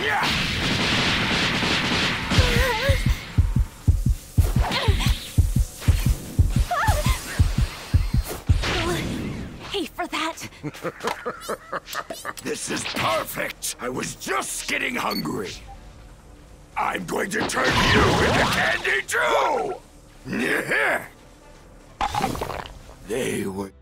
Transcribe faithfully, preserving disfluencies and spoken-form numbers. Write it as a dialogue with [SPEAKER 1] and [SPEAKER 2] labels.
[SPEAKER 1] Pay for that.
[SPEAKER 2] This is perfect. I was just getting hungry. I'm going to turn you into candy too! They were